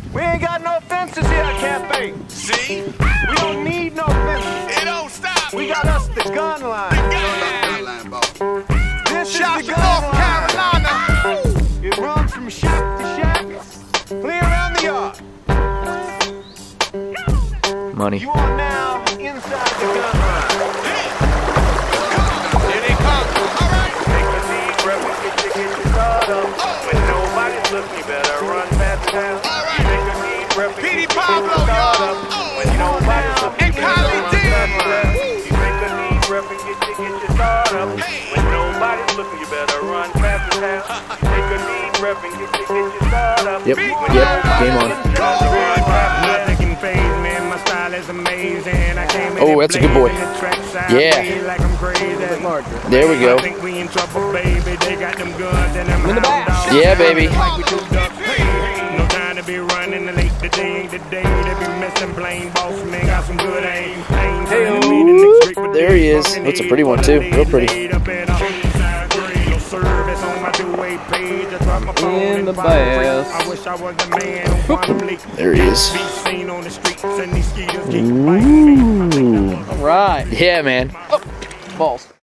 We ain't got no fences here at Cafe. See? We don't need no fences. It don't stop. We got us the gun line. This Shout is to the gun North line. Carolina. It runs from shack to shack, clear around the yard. Money. You are now inside the gun line. Here they come. All right. Take a deep breath and get your guard up. When nobody's looking, you better run fast down. All right. Take a deep breath and Petey get your Pablo, guard y'all. up. When nobody's looking, And you better Kylie run D. fast down. You take a deep breath and get your guard up. When nobody's looking, you better run fast down. Take a deep breath and get your guard up. Yep, When yep, nobody's game on. looking, you better run fast down. Nothing can faze me, my style is amazing. I came in Oh, that's a good boy. Yeah. like I'm crazy. There we go. I think we in trouble, baby. They got them guns and them dogs. Yeah, baby. Like we do duck. No time to be running late. The day ain't the day. They be missing blame. Boss man got some good aim. There he is. That's a pretty one too. Real pretty. In the bass. I wish I was the man who wanted to There he is. be seen on the streets and these skeeters keep biting me. Ooh. Right. Yeah, man. Balls.